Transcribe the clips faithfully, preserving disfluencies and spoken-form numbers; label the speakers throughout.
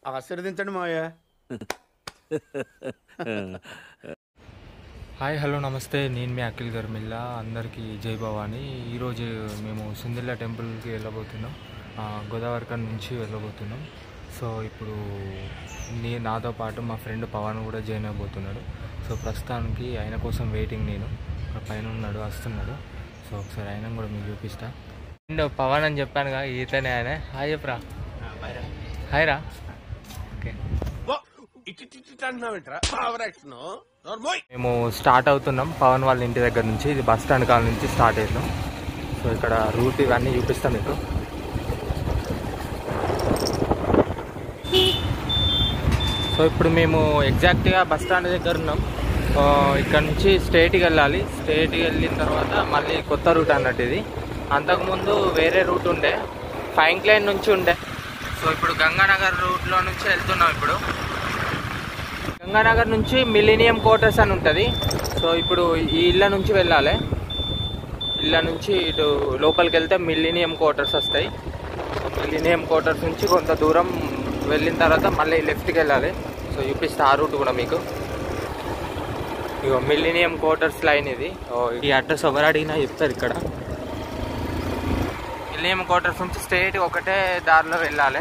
Speaker 1: ఆశీర్వదించండి మావయ్య.
Speaker 2: Hi hello నమస్తే, నేను మీ అఖిల్ గర్మిల్లా. అందరికీ జై భవాని. ఈరోజు మేము సుందిల్ల టెంపుల్కి వెళ్ళబోతున్నాం. గోదావరిఖన్ నుంచి వెళ్ళబోతున్నాం. సో ఇప్పుడు నీ నాతో పాటు మా ఫ్రెండ్ పవన్ కూడా జాయిన్ అయిపోతున్నాడు. సో ప్రస్తుతానికి ఆయన కోసం వెయిటింగ్. నేను పైన ఉన్నాడు, వస్తున్నాడు. సో ఒకసారి ఆయన కూడా మీకు చూపిస్తా. అండ్ పవన్ అని చెప్పానుగా, ఈతనే ఆయన. హాయ్ చెప్పరా. హాయ్ రా. ఓకే, మేము స్టార్ట్ అవుతున్నాం పవన్ వాళ్ళ ఇంటి దగ్గర నుంచి. ఇది బస్ స్టాండ్ కాల నుంచి స్టార్ట్ అవుతాం. సో ఇక్కడ రూట్ ఇవన్నీ చూపిస్తాం మీకు. సో ఇప్పుడు మేము ఎగ్జాక్ట్గా బస్ స్టాండ్ దగ్గర ఉన్నాం. ఇక్కడ నుంచి స్ట్రైట్కి వెళ్ళాలి. స్ట్రైట్కి వెళ్ళిన తర్వాత మళ్ళీ కొత్త రూట్ అన్నట్టు ఇది. అంతకుముందు వేరే రూట్ ఉండే, ఫైన్ లైన్ నుంచి ఉండే. సో ఇప్పుడు గంగానగర్ రూట్లో నుంచి వెళ్తున్నాం. ఇప్పుడు గంగానగర్ నుంచి మిలీనియం క్వార్టర్స్ అని ఉంటుంది. సో ఇప్పుడు ఈ ఇళ్ళ నుంచి వెళ్ళాలి. ఇళ్ళ నుంచి ఇటు లోపలికి వెళ్తే మిలీనియం క్వార్టర్స్ వస్తాయి. మిలీనియం క్వార్టర్స్ నుంచి కొంత దూరం వెళ్ళిన తర్వాత మళ్ళీ లెఫ్ట్కి వెళ్ళాలి. సో చూపిస్తే ఆ రూట్ కూడా మీకు. ఇగో మిలీనియం క్వార్టర్స్ లైన్ ఇది. ఈ అడ్రస్ ఎవరు అడిగినా చెప్తారు. ఇక్కడ మిలీనియం క్వార్టర్స్ నుంచి స్ట్రైట్ ఒకటే దారిలో వెళ్ళాలి.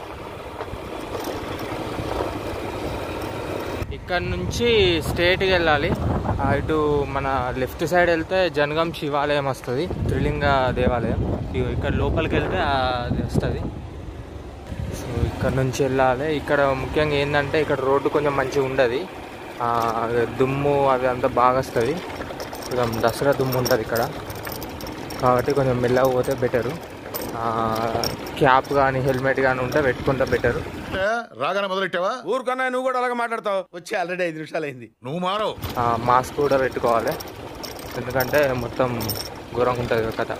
Speaker 2: ఇక్కడ నుంచి స్ట్రైట్కి వెళ్ళాలి. ఇటు మన లెఫ్ట్ సైడ్ వెళ్తే జనగం శివాలయం వస్తుంది, త్రిలింగ దేవాలయం. ఇక్కడ లోపలికి వెళ్తే అది వస్తుంది. సో ఇక్కడ నుంచి వెళ్ళాలి. ఇక్కడ ముఖ్యంగా ఏంటంటే ఇక్కడ రోడ్డు కొంచెం మంచిగా ఉండదు. దుమ్ము అవి అంతా బాగా వస్తుంది. కొంచెం దసరా దుమ్ము ఉంటుంది ఇక్కడ, కాబట్టి కొంచెం మెల్లగా పోతే బెటరు. క్యాప్ కానీ హెల్మెట్ కానీ ఉంటే పెట్టుకుంటే బెటరు.
Speaker 1: రాగానే మొదలెట్టావా? ఊరుకన్నా నువ్వు కూడా అలాగే మాట్లాడతావు. వచ్చి ఆల్రెడీ ఐదు నిమిషాలు అయింది. నువ్వు మారవు.
Speaker 2: మాస్క్ కూడా పెట్టుకోవాలి, ఎందుకంటే మొత్తం ఘోరంగా ఉంటుంది కదా.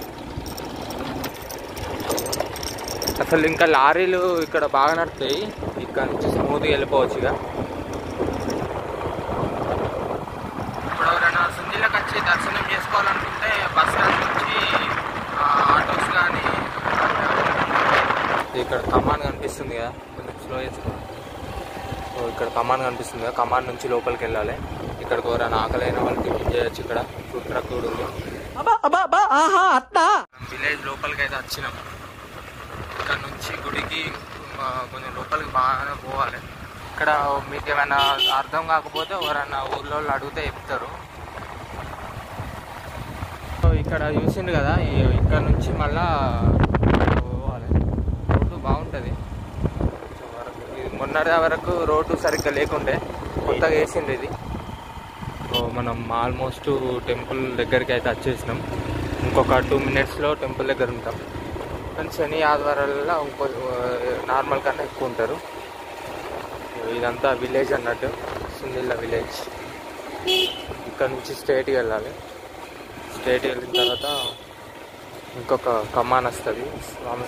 Speaker 2: అసలు ఇంకా లారీలు ఇక్కడ బాగా నడుస్తాయి. ఇక్కడ నుంచి స్మూత్గా వెళ్ళిపోవచ్చు. ఇక ఇప్పుడు ఎవరైనా సుందిల్లకి వచ్చి దర్శనం చేసుకోవాలనుకుంటే బస్ స్టాండ్ నుంచి ఆటోస్ కానీ, ఇక్కడ కమాన్ కనిపిస్తుంది కదా, కొంచెం స్లో చేసుకోవాలి. సో ఇక్కడ కమాన్ కనిపిస్తుంది కదా, కమాన్ నుంచి లోపలికి వెళ్ళాలి. ఇక్కడికి ఎవరైనా ఆకలైన వాళ్ళు టిఫిన్ చేయొచ్చు. ఇక్కడ ఫుడ్ ట్రక్ కూడా ఉంది. విలేజ్ లోపలికి అయితే వచ్చినాం. ఇక్కడ నుంచి గుడికి కొంచెం లోపలికి బాగానే పోవాలి. ఇక్కడ మీకు ఏమైనా అర్థం కాకపోతే ఎవరైనా ఊళ్ళో వాళ్ళు అడిగితే చెప్తారు. ఇక్కడ చూసిండు కదా, ఇక్కడ నుంచి మళ్ళా పోవాలి. రోడ్డు బాగుంటుంది. మొన్నటి వరకు రోడ్డు సరిగ్గా లేకుండే, కొత్తగా వేసింది ఇది. సో మనం ఆల్మోస్ట్ టెంపుల్ దగ్గరికి అయితే వచ్చేసినాం. ఇంకొక టూ మినిట్స్లో టెంపుల్ దగ్గర ఉంటాం. కానీ శని ఆదివారాలలో ఇంకో నార్మల్ కన్నా ఎక్కువ ఉంటారు. ఇదంతా విలేజ్ అన్నట్టు, సుందిల్ల విలేజ్. ఇక్కడ నుంచి స్ట్రైట్కి వెళ్ళాలి. స్ట్రైట్కి వెళ్ళిన తర్వాత ఇంకొక కమాన్ వస్తుంది స్వామి.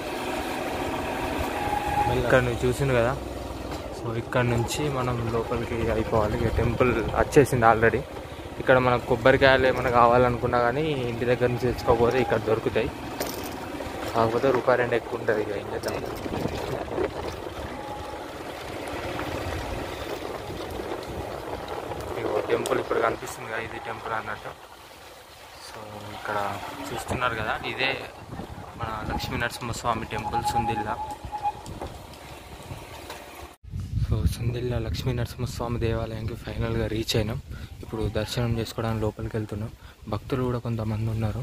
Speaker 2: ఇక్కడ నుంచి చూసింది కదా. సో ఇక్కడ నుంచి మనం లోపలికి అయిపోవాలి. ఇక టెంపుల్ వచ్చేసింది ఆల్రెడీ. ఇక్కడ మనకు కొబ్బరికాయలు ఏమైనా కావాలనుకున్నా కానీ ఇంటి దగ్గర నుంచి తెచ్చుకోకపోతే ఇక్కడ దొరుకుతాయి. కాకపోతే రూపాయి రెండు ఎక్కువ ఉంటుంది. ఇక ఏం చేద్దాం. ఇగో టెంపుల్ ఇప్పుడు కనిపిస్తుంది కదా, ఇది టెంపుల్ అన్నట్టు. సో ఇక్కడ చూస్తున్నారు కదా, ఇదే మన లక్ష్మీ నరసింహస్వామి టెంపుల్ సుందిల్ల. సో సుందిల్ల లక్ష్మీ నరసింహస్వామి దేవాలయానికి ఫైనల్గా రీచ్ అయినాం. ఇప్పుడు దర్శనం చేసుకోవడానికి లోపలికి వెళ్తున్నాం. భక్తులు కూడా కొంతమంది ఉన్నారు.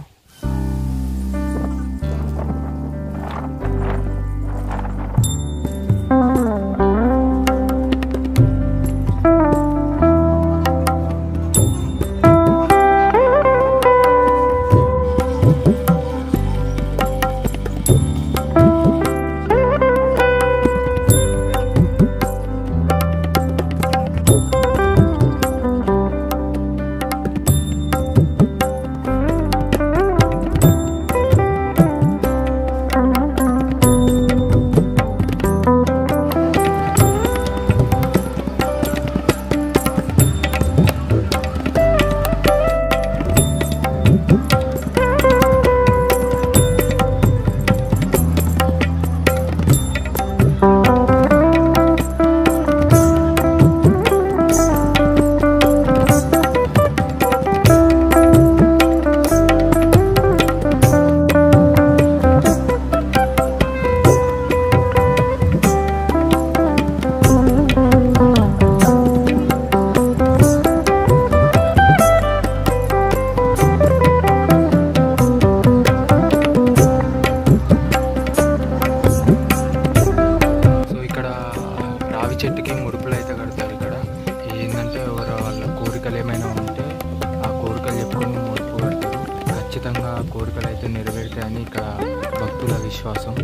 Speaker 2: చెట్టుకి ముడుపులు అయితే కడతారు ఇక్కడ. ఏంటంటే ఎవరు వాళ్ళ కోరికలు ఏమైనా ఉంటే ఆ కోరికలు చెప్పుకొని ముడుపు కడతారు. ఖచ్చితంగా ఆ కోరికలు అయితే నెరవేరుతాయని ఇక్కడ భక్తుల విశ్వాసం.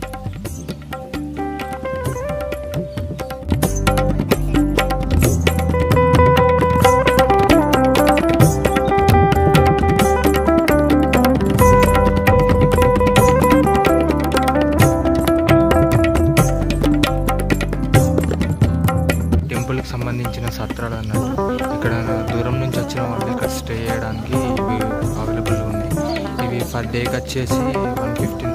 Speaker 2: టెంపుల్కి సంబంధించిన సత్రాలు అన్నట్టు. ఇక్కడ దూరం నుంచి వచ్చిన వాళ్ళు ఇక్కడ స్టే చేయడానికి ఇవి అవైలబుల్ ఉన్నాయి. ఇవి పర్ డేకి వచ్చేసి వన్ ఫిఫ్టీ